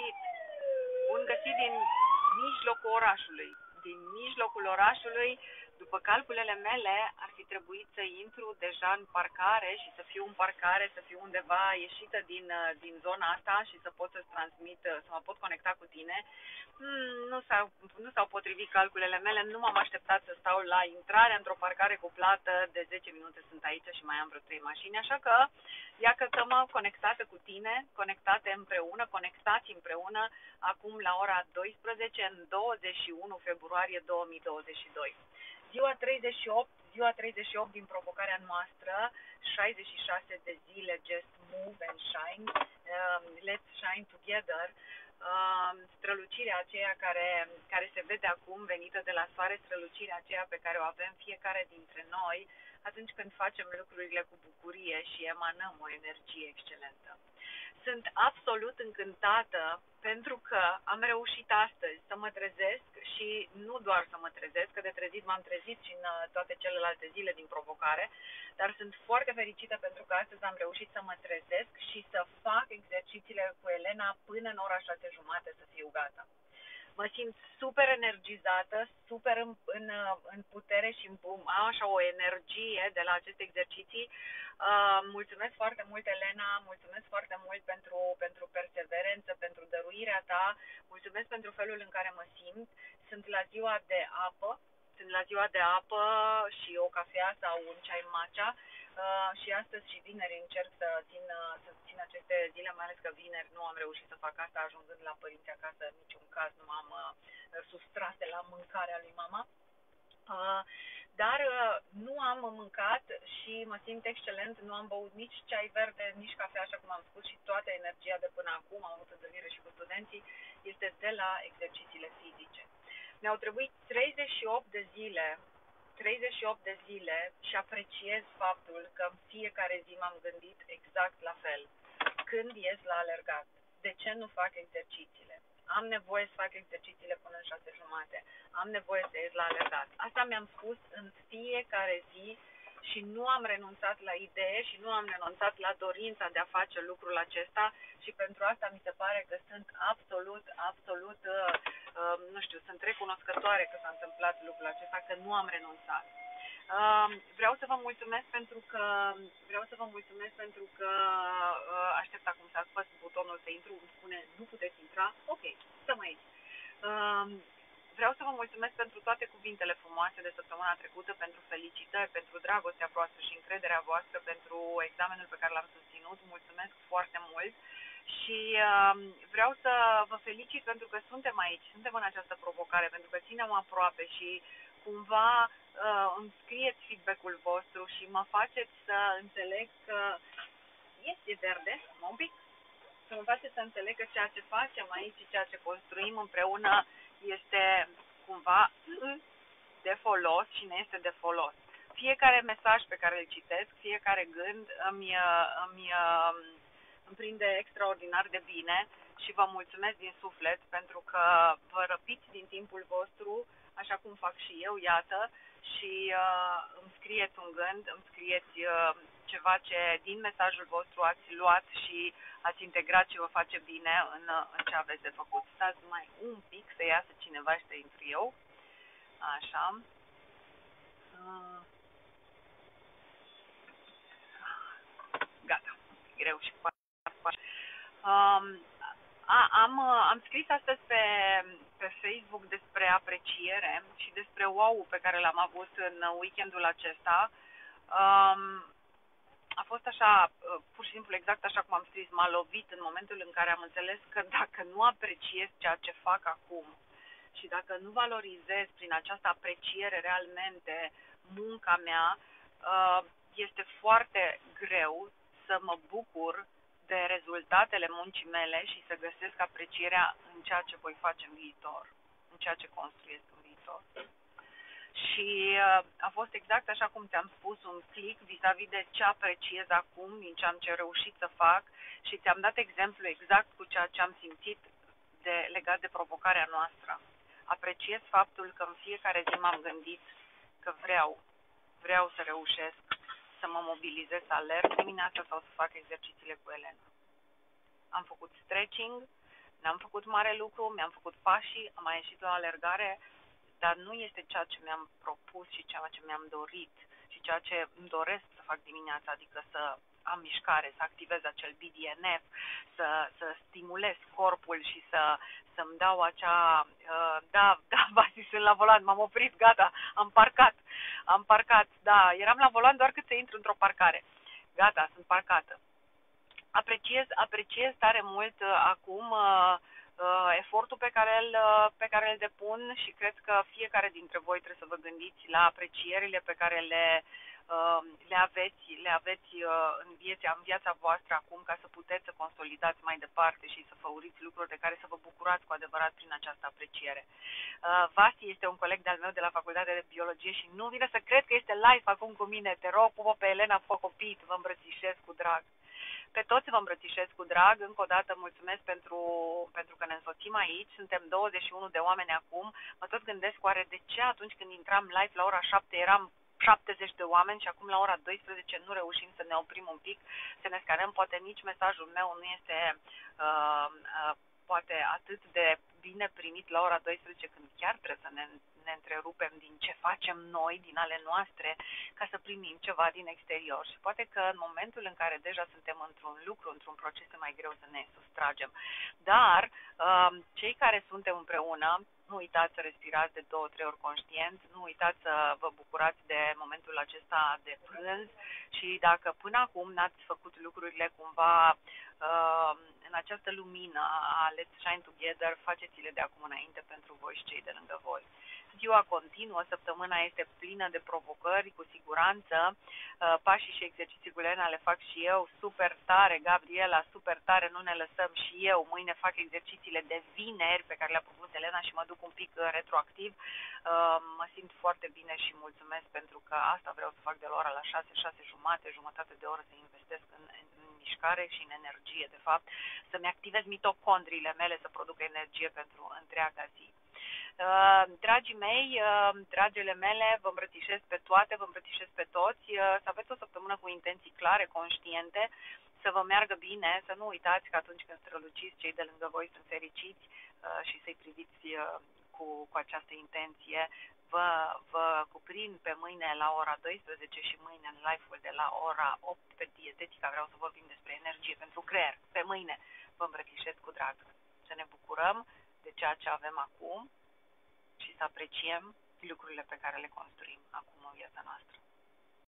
găsit! Bun găsit din mijlocul orașului. Din mijlocul orașului, după calculele mele, ar fi trebuit să intru deja în parcare și să fiu în parcare, să fiu undeva ieșită din zona asta și să pot să-ți transmit, să mă pot conecta cu tine. Nu s-au potrivit calculele mele, nu m-am așteptat să stau la intrarea într-o parcare cu plată, de 10 minute sunt aici și mai am vreo 3 mașini, așa că iată-mă conectată cu tine, conectate împreună, conectați împreună, acum la ora 12, în 21 februarie 2022. Ziua 38 din provocarea noastră, 66 de zile, just move and shine, let's shine together. Strălucirea aceea care se vede acum, venită de la soare, strălucirea aceea pe care o avem fiecare dintre noi atunci când facem lucrurile cu bucurie și emanăm o energie excelentă. Sunt absolut încântată pentru că am reușit astăzi să mă trezesc și nu doar să mă trezesc, că de trezit m-am trezit și în toate celelalte zile din provocare, dar sunt foarte fericită pentru că astăzi am reușit să mă trezesc și să fac exercițiile cu Elena până în ora 6:30 să fiu gata. Mă simt super energizată, super în putere și am așa o energie de la aceste exerciții. Mulțumesc foarte mult, Elena, mulțumesc foarte mult pentru perseverență, pentru dăruirea ta, mulțumesc pentru felul în care mă simt. Sunt la ziua de apă și o cafea sau un ceai matcha. Și astăzi și vineri încerc să țin aceste zile, mai ales că vineri nu am reușit să fac asta, ajungând la părinți acasă, în niciun caz nu m-am sustras de la mâncarea lui mama. Dar nu am mâncat și mă simt excelent, nu am băut nici ceai verde, nici cafea, așa cum am spus, și toată energia de până acum, am avut întâlnire și cu studenții, este de la exercițiile fizice. Mi-au trebuit 38 de zile și apreciez faptul că în fiecare zi m-am gândit exact la fel. Când ies la alergat, de ce nu fac exercițiile? Am nevoie să fac exercițiile până în 6:30. Am nevoie să ies la alergat. Asta mi-am spus în fiecare zi și nu am renunțat la idee și nu am renunțat la dorința de a face lucrul acesta și pentru asta mi se pare că sunt absolut, sunt recunoscătoare că s-a întâmplat lucrul acesta, că nu am renunțat. Vreau să vă mulțumesc pentru că aștept acum să apăs butonul să intru, îmi spune nu puteți intra, ok, stăm aici. Vreau să vă mulțumesc pentru toate cuvintele frumoase de săptămâna trecută, pentru felicitări, pentru dragostea voastră și încrederea voastră, pentru examenul pe care l-am susținut. Mulțumesc foarte mult și vreau să vă felicit pentru că suntem aici, suntem în această provocare, pentru că ținem aproape și cumva îmi scrieți feedback-ul vostru și mă faceți să înțeleg că este verde, un pic, să mă faceți să înțeleg că ceea ce facem aici și ceea ce construim împreună este cumva de folos și ne este de folos. Fiecare mesaj pe care îl citesc, fiecare gând îmi prinde extraordinar de bine și vă mulțumesc din suflet pentru că vă răpiți din timpul vostru, așa cum fac și eu, iată, și îmi scrieți un gând, îmi scrieți ceva ce din mesajul vostru ați luat și ați integrat și vă face bine în ce aveți de făcut. Stați mai un pic să iasă cineva și să intru eu. Așa. Gata. Greu și am scris astăzi pe Facebook despre apreciere și despre wow-ul pe care l-am avut în weekendul acesta. A fost așa, pur și simplu exact așa cum am scris, m-a lovit în momentul în care am înțeles că dacă nu apreciez ceea ce fac acum și dacă nu valorizez prin această apreciere realmente munca mea, este foarte greu să mă bucur de rezultatele muncii mele și să găsesc aprecierea în ceea ce voi face în viitor, în ceea ce construiesc în viitor. Și a fost exact așa cum ți-am spus, un click vis-a-vis de ce apreciez acum, din ce am reușit să fac și ți-am dat exemplu exact cu ceea ce am simțit legat de provocarea noastră. Apreciez faptul că în fiecare zi m-am gândit că vreau să reușesc să mă mobilizez, să alerg dimineața sau să fac exercițiile cu Elena. Am făcut stretching, N-am făcut mare lucru, mi-am făcut pașii, am mai ieșit la o alergare, dar nu este ceea ce mi-am propus și ceea ce mi-am dorit și ceea ce îmi doresc să fac dimineața, adică să am mișcare, să activez acel BDNF, să stimulez corpul și să-mi dau acea... Da, Vasi, sunt la volan, m-am oprit, gata, am parcat, da, eram la volan doar cât să intru într-o parcare. Gata, sunt parcată. Apreciez tare mult acum efortul pe care îl depun și cred că fiecare dintre voi trebuie să vă gândiți la aprecierile pe care le aveți în viața voastră acum, ca să puteți să consolidați mai departe și să făuriți lucruri de care să vă bucurați cu adevărat prin această apreciere. Vasi este un coleg de-al meu de la Facultatea de Biologie și nu vine să cred că este live acum cu mine. Te rog, pupă pe Elena Focopit, vă îmbrățișez cu drag. Pe toți vă îmbrățișez cu drag. Încă o dată mulțumesc pentru că ne însoțim aici. Suntem 21 de oameni acum. Mă tot gândesc oare de ce atunci când intram live la ora 7 eram 70 de oameni și acum la ora 12 nu reușim să ne oprim un pic, să ne scanăm. Poate nici mesajul meu nu este poate atât de bine primit la ora 12 când chiar trebuie să ne întrerupem din ce facem noi, din ale noastre, ca să primim ceva din exterior. Și poate că în momentul în care deja suntem într-un lucru, într-un proces, e mai greu să ne sustragem. Dar cei care suntem împreună, nu uitați să respirați de 2-3 ori conștient, nu uitați să vă bucurați de momentul acesta de prânz și dacă până acum n-ați făcut lucrurile cumva în această lumină a Let's Shine Together, faceți-le de acum înainte pentru voi și cei de lângă voi. Ziua continuă, săptămâna este plină de provocări, cu siguranță. Pașii și exerciții cu Elena le fac și eu, super tare, Gabriela, super tare, nu ne lăsăm și eu. Mâine fac exercițiile de vineri pe care le-a propus Elena și mă duc un pic retroactiv. Mă simt foarte bine și mulțumesc pentru că asta vreau să fac de la ora la 6, 6 jumate, jumătate de oră să investesc în mișcare și în energie, de fapt, să-mi activez mitocondriile mele să producă energie pentru întreaga zi. Dragii mei, dragele mele, vă îmbrățișez pe toate, vă îmbrățișez pe toți, să aveți o săptămână cu intenții clare, conștiente, să vă meargă bine, să nu uitați că atunci când străluciți, cei de lângă voi sunt fericiți și să-i priviți cu această intenție. Vă cuprind pe mâine la ora 12 și mâine în live-ul de la ora 8 pe dietetica, vreau să vorbim despre energie pentru creier. Pe mâine vă îmbrățișez cu drag. Să ne bucurăm de ceea ce avem acum și să apreciem lucrurile pe care le construim acum în viața noastră.